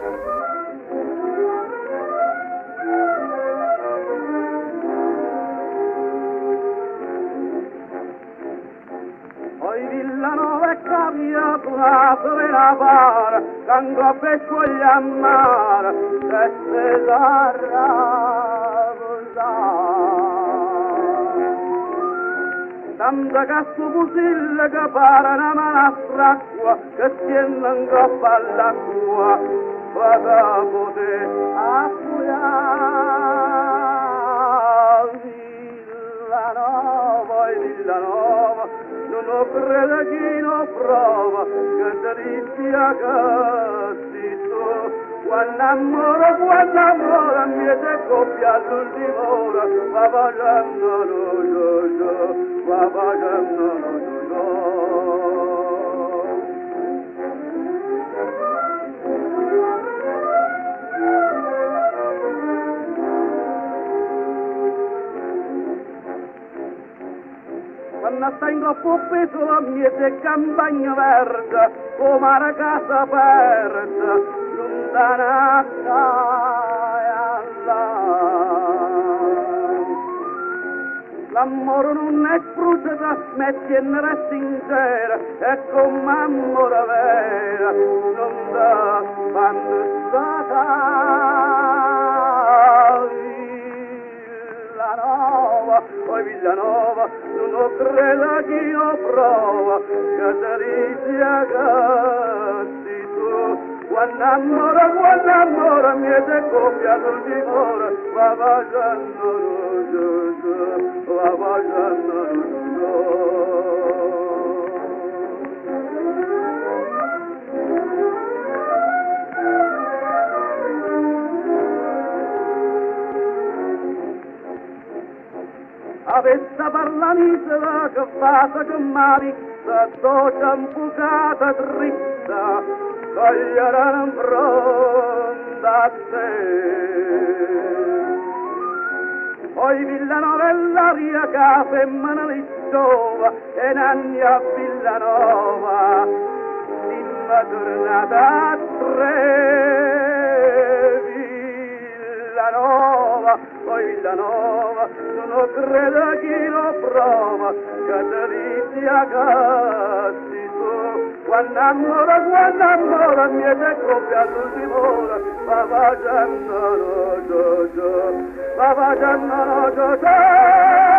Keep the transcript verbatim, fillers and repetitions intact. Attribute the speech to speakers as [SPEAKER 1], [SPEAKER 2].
[SPEAKER 1] Villanova è cambiato la serena para, canto pesco gli ammara, e se sarà tanta cazzo pusilla che para una manastra acqua, che tiene in coppa all'acqua, vada poter acquillare Villanova e Villanova. Non credo chi non prova, che delizia che si tu. Quando amore, quando amore, mi è coppia all'ultima ora, va facendo no, no, no, va facendo no, no, quando sta in troppo peso la mia campagna verde, come una casa aperta, lontana là. L'amore non è frutta, metti e ne resta intera, è come amore vera, non da quando stata Villanova, poi Villanova, non credo chi lo prova, che delizia che si tu. Quando amore, quando amore, mi è coppia l'ultima ora, va facendo va facendo avessa parlanita che fata che marizza, doccia impucata dritta, coglierà in fronte a te. Poi Villanova e l'aria che femmina li giova, e nanni a Villanova, dimma tornata a tre. Villanova, poi Villanova, non credo chi lo prova, che delizia che si tu. Quando amore, quando amore, mi è coppia all'ultima ora, va facendo no, no, no, va facendo no, no, no.